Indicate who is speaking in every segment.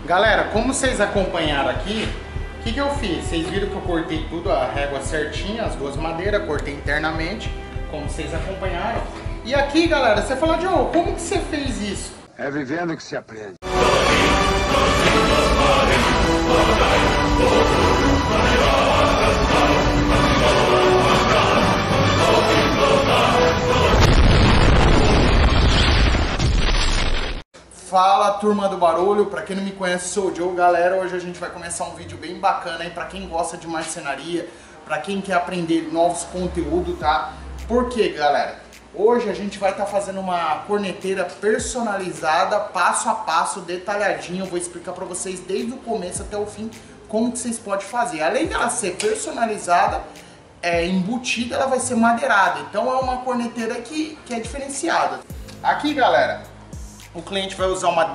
Speaker 1: Galera, como vocês acompanharam aqui, o que eu fiz? Vocês viram que eu cortei tudo, a régua certinha, as duas madeiras, cortei internamente, como vocês acompanharam. E aqui, galera, você fala, Joe, como que você fez isso?
Speaker 2: É vivendo que se aprende.
Speaker 1: Fala, turma do barulho, pra quem não me conhece, sou o Joe. Galera, hoje a gente vai começar um vídeo bem bacana aí pra quem gosta de marcenaria, pra quem quer aprender novos conteúdos, tá? Por quê, galera? Hoje a gente vai estar fazendo uma corneteira personalizada, passo a passo, detalhadinho. Eu vou explicar pra vocês desde o começo até o fim como que vocês podem fazer. Além dela ser personalizada, embutida, ela vai ser madeirada. Então é uma corneteira que é diferenciada. Aqui, galera, o cliente vai usar uma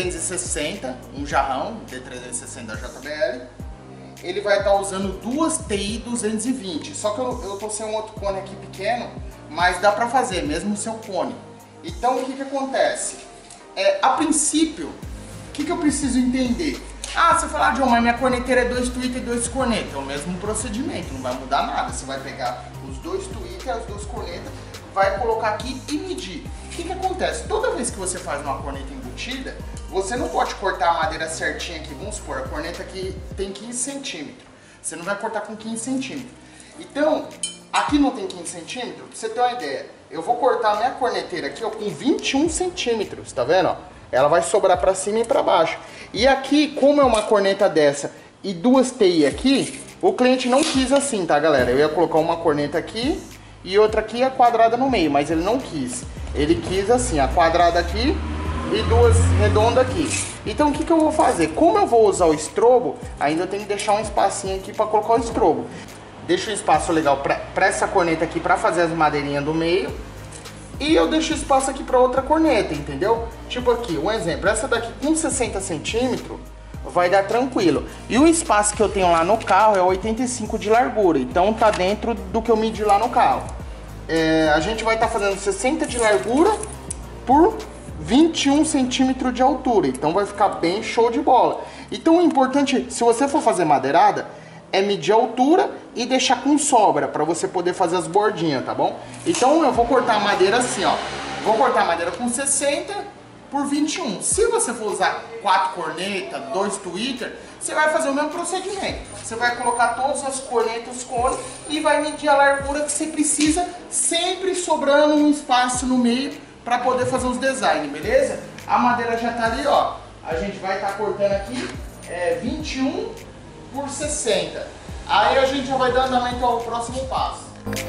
Speaker 1: D360, um jarrão, D360 da JBL. Ele vai estar usando duas TI 220, só que eu tô sem um outro cone aqui pequeno, mas dá pra fazer, mesmo sem o cone. Então o que acontece? A princípio, o que eu preciso entender? Ah, você fala, John, mas minha corneteira é 2 tweeter e 2 cornetas, é o mesmo procedimento, não vai mudar nada. Você vai pegar os 2 tweeter, as 2 cornetas, vai colocar aqui e medir. O que acontece? Toda vez que você faz uma corneta embutida, você não pode cortar a madeira certinha aqui. Vamos supor, a corneta aqui tem 15 centímetros. Você não vai cortar com 15 centímetros. Então, aqui não tem 15 centímetros, pra você ter uma ideia. Eu vou cortar a minha corneteira aqui ó, com 21 centímetros, tá vendo? Ó? Ela vai sobrar pra cima e pra baixo. E aqui, como é uma corneta dessa e duas TI aqui, o cliente não quis assim, tá, galera? Eu ia colocar uma corneta aqui e outra aqui a quadrada no meio, mas ele não quis. Ele quis assim, a quadrada aqui e duas redondas aqui. Então o que eu vou fazer? Como eu vou usar o estrobo, ainda eu tenho que deixar um espacinho aqui para colocar o estrobo. Deixo um espaço legal para essa corneta aqui para fazer as madeirinhas do meio. E eu deixo espaço aqui para outra corneta, entendeu? Tipo aqui, um exemplo, essa daqui com 60 centímetros vai dar tranquilo. E o espaço que eu tenho lá no carro é 85 de largura, então tá dentro do que eu medi lá no carro. A gente vai estar fazendo 60 de largura por 21 centímetros de altura, então vai ficar bem show de bola. Então o importante, se você for fazer madeirada, é medir a altura e deixar com sobra, para você poder fazer as bordinhas, tá bom? Então eu vou cortar a madeira assim, ó. Vou cortar a madeira com 60 por 21. Se você for usar 4 cornetas, 2 tweeter, você vai fazer o mesmo procedimento. Você vai colocar todas as cornetas cone e vai medir a largura que você precisa, sempre sobrando um espaço no meio para poder fazer os designs, beleza? A madeira já tá ali, ó. A gente vai estar cortando aqui 21 por 60. Aí a gente já vai dar andamento ao próximo passo.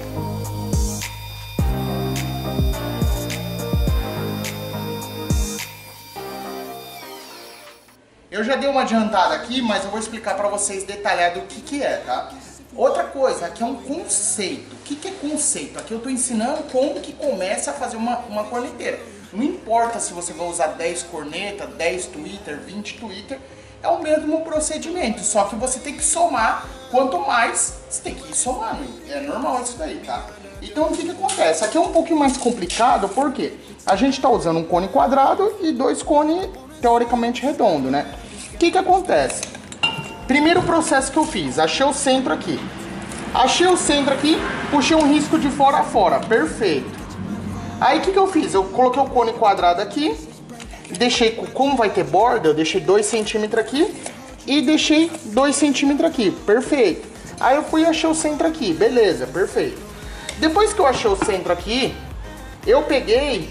Speaker 1: Eu já dei uma adiantada aqui, mas eu vou explicar para vocês detalhado o que é, tá? Outra coisa, aqui é um conceito. O que é conceito? Aqui eu estou ensinando como que começa a fazer uma corneteira. Não importa se você vai usar 10 cornetas, 10 tweeter, 20 tweeter, é o mesmo procedimento, só que você tem que somar. Quanto mais, você tem que ir somando. É normal isso daí, tá? Então o que acontece? Aqui é um pouquinho mais complicado, porque a gente está usando um cone quadrado e 2 cones teoricamente redondo, né? O que acontece? Primeiro processo que eu fiz, achei o centro aqui. Achei o centro aqui, puxei um risco de fora a fora, perfeito. Aí o que eu fiz? Eu coloquei o cone quadrado aqui, deixei, como vai ter borda, eu deixei 2 centímetros aqui e deixei 2 centímetros aqui, perfeito. Aí eu fui e achei o centro aqui, beleza, perfeito. Depois que eu achei o centro aqui, eu peguei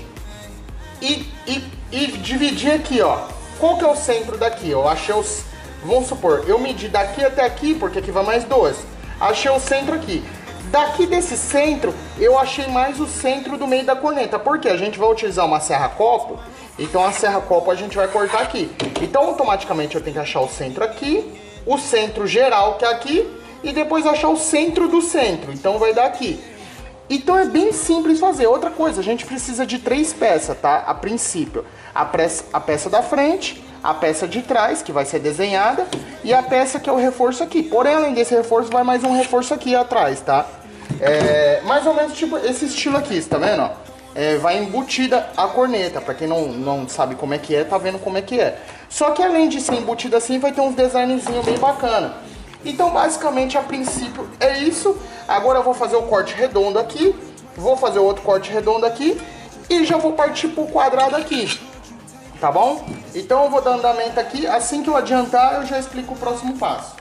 Speaker 1: e dividi aqui, ó. Qual que é o centro daqui? Eu achei os... Vamos supor, eu medi daqui até aqui, porque aqui vai mais 2. Achei o centro aqui. Daqui desse centro, eu achei mais o centro do meio da corneta. Porque a gente vai utilizar uma serra-copo, então a serra-copo a gente vai cortar aqui. Então automaticamente eu tenho que achar o centro aqui, o centro geral que é aqui, e depois achar o centro do centro. Então vai dar aqui. Então é bem simples fazer. Outra coisa, a gente precisa de 3 peças, tá? A princípio, a peça da frente, a peça de trás, que vai ser desenhada, e a peça que é o reforço aqui. Porém, além desse reforço, vai mais um reforço aqui atrás, tá? Mais ou menos tipo esse estilo aqui, tá vendo? Vai embutida a corneta. Pra quem não sabe como é que é, tá vendo como é que é. Só que além de ser embutido assim, vai ter uns designzinhos bem bacana. Então basicamente a princípio é isso. Agora eu vou fazer o corte redondo aqui, vou fazer outro corte redondo aqui e já vou partir pro quadrado aqui, tá bom? Então eu vou dar andamento aqui, assim que eu adiantar eu já explico o próximo passo.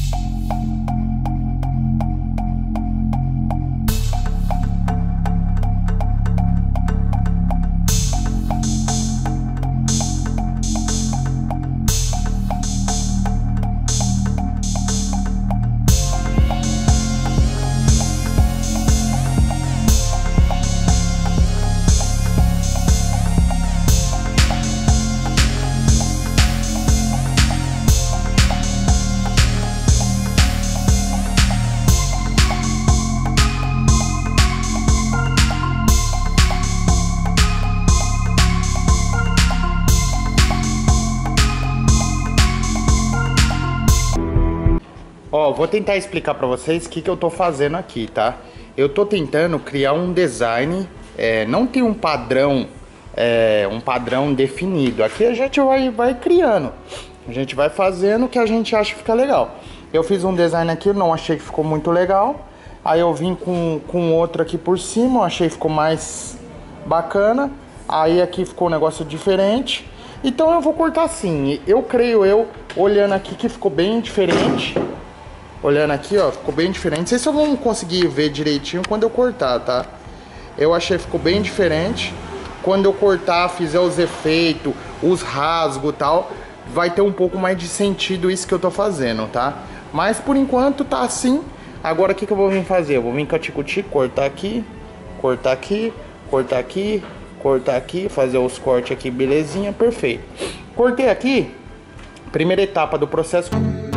Speaker 1: Ó, vou tentar explicar pra vocês o que eu tô fazendo aqui, tá? Eu tô tentando criar um design, não tem um padrão definido. Aqui a gente vai criando, a gente vai fazendo o que a gente acha que fica legal. Eu fiz um design aqui, eu não achei que ficou muito legal. Aí eu vim com outro aqui por cima, eu achei que ficou mais bacana. Aí aqui ficou um negócio diferente. Então eu vou cortar assim, olhando aqui que ficou bem diferente. Olhando aqui, ó, ficou bem diferente. Não sei se eu vou conseguir ver direitinho quando eu cortar, tá? Eu achei que ficou bem diferente. Quando eu cortar, fizer os efeitos, os rasgos e tal, vai ter um pouco mais de sentido isso que eu tô fazendo, tá? Mas por enquanto tá assim. Agora o que eu vou vir fazer? Eu vou vir cati-cuti, cortar aqui, cortar aqui, cortar aqui, cortar aqui, fazer os cortes aqui, belezinha, perfeito. Cortei aqui, primeira etapa do processo.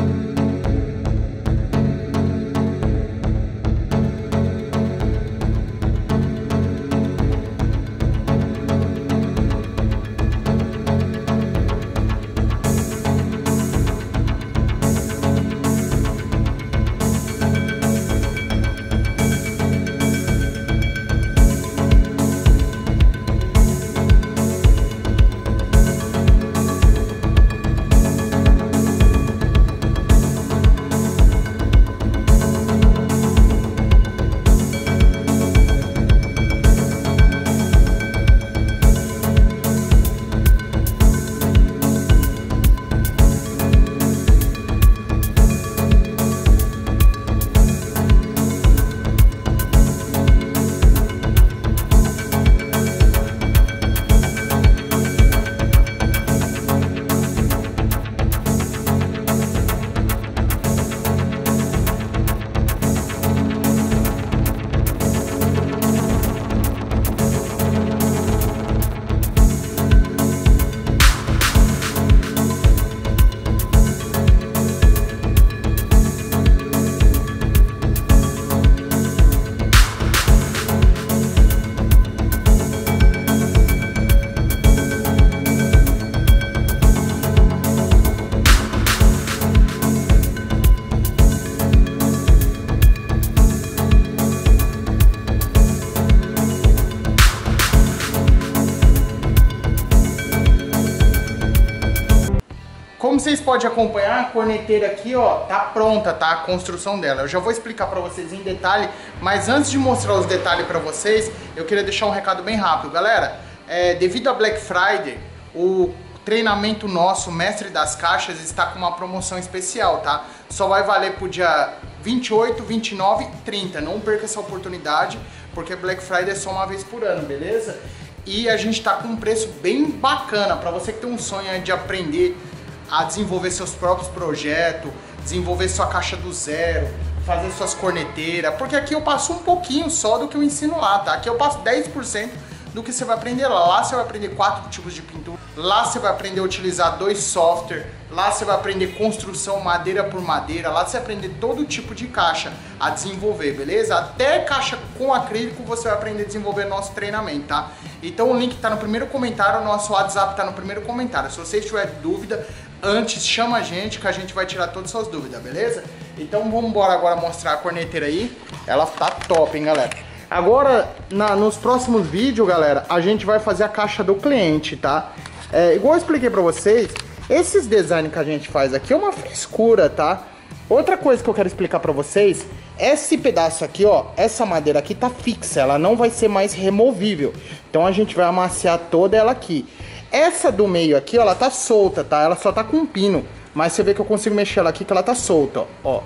Speaker 1: Como vocês podem acompanhar, a corneteira aqui, ó, tá pronta, tá? A construção dela. Eu já vou explicar pra vocês em detalhe, mas antes de mostrar os detalhes pra vocês, eu queria deixar um recado bem rápido. Galera, devido a Black Friday, o treinamento nosso, Mestre das Caixas, está com uma promoção especial, tá? Só vai valer pro dia 28, 29 e 30. Não perca essa oportunidade, porque Black Friday é só uma vez por ano, beleza? E a gente tá com um preço bem bacana pra você que tem um sonho de aprender a desenvolver seus próprios projetos, desenvolver sua caixa do zero, fazer suas corneteiras, porque aqui eu passo um pouquinho só do que eu ensino lá, tá? Aqui eu passo 10% do que você vai aprender lá. Lá você vai aprender 4 tipos de pintura, lá você vai aprender a utilizar 2 softwares, lá você vai aprender construção madeira por madeira, lá você vai aprender todo tipo de caixa a desenvolver, beleza? Até caixa com acrílico você vai aprender a desenvolver nosso treinamento, tá? Então o link tá no primeiro comentário, o nosso WhatsApp tá no primeiro comentário. Se você tiver dúvida, antes chama a gente que a gente vai tirar todas as suas dúvidas, beleza? Então vamos embora agora mostrar a corneteira aí. Ela tá top, hein, galera? Agora, nos próximos vídeos, galera, a gente vai fazer a caixa do cliente, tá? Igual eu expliquei pra vocês, Esses designs que a gente faz aqui é uma frescura, tá? Outra coisa que eu quero explicar pra vocês, esse pedaço aqui, ó, essa madeira aqui tá fixa, ela não vai ser mais removível. Então a gente vai amaciar toda ela aqui. Essa do meio aqui, ó, ela tá solta, tá? Ela só tá com um pino, mas você vê que eu consigo mexer ela aqui que ela tá solta, ó.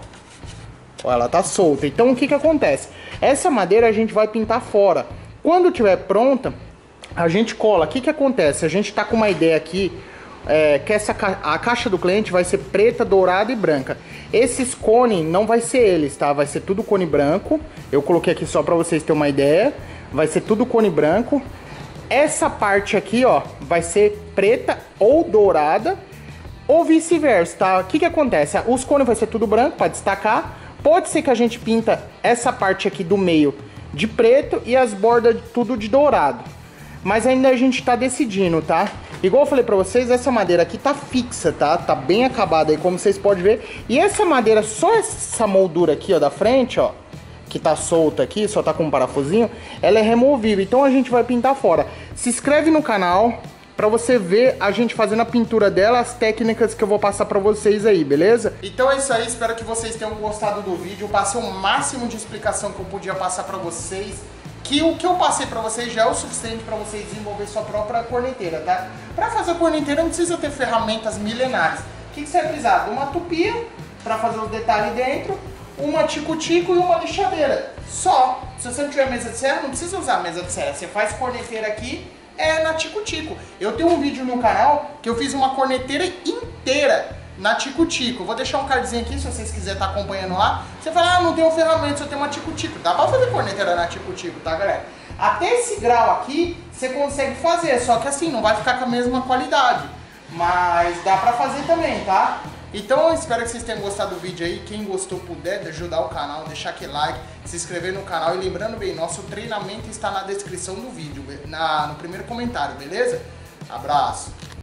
Speaker 1: Ó, ela tá solta. Então o que que acontece? Essa madeira a gente vai pintar fora. Quando tiver pronta, a gente cola. O que que acontece? A gente tá com uma ideia aqui, que a caixa do cliente vai ser preta, dourada e branca. Esses cones não vai ser eles, tá? Vai ser tudo cone branco. Eu coloquei aqui só pra vocês terem uma ideia. Vai ser tudo cone branco. Essa parte aqui, ó, vai ser preta ou dourada, ou vice-versa, tá? O que que acontece? Os cones vai ser tudo branco pra destacar. Pode ser que a gente pinta essa parte aqui do meio de preto e as bordas tudo de dourado. Mas ainda a gente tá decidindo, tá? Igual eu falei pra vocês, essa madeira aqui tá fixa, tá? Tá bem acabada aí, como vocês podem ver. E essa madeira, só essa moldura aqui, ó, da frente, ó, que tá solta aqui, só tá com um parafusinho, ela é removível. Então a gente vai pintar fora. Se inscreve no canal pra você ver a gente fazendo a pintura dela, as técnicas que eu vou passar pra vocês aí, beleza? Então é isso aí, espero que vocês tenham gostado do vídeo. Eu passei o máximo de explicação que eu podia passar pra vocês. Que o que eu passei pra vocês já é o suficiente pra vocês desenvolver sua própria corneteira, tá? Pra fazer a corneteira não precisa ter ferramentas milenares. O que você vai precisar? De uma tupia pra fazer os detalhes dentro, uma tico-tico e uma lixadeira. Só. Se você não tiver mesa de serra, não precisa usar mesa de serra. Você faz corneteira aqui, na tico-tico. Eu tenho um vídeo no canal que eu fiz uma corneteira inteira na tico-tico. Vou deixar um cardzinho aqui se vocês quiserem estar acompanhando lá. Você fala, não tenho ferramenta, só tenho uma tico-tico. Dá pra fazer corneteira na tico-tico, tá, galera? Até esse grau aqui você consegue fazer, só que assim, não vai ficar com a mesma qualidade. Mas dá pra fazer também, tá? Então eu espero que vocês tenham gostado do vídeo aí. Quem gostou puder ajudar o canal, deixar aquele like, se inscrever no canal. E lembrando bem, nosso treinamento está na descrição do vídeo, no primeiro comentário, beleza? Abraço!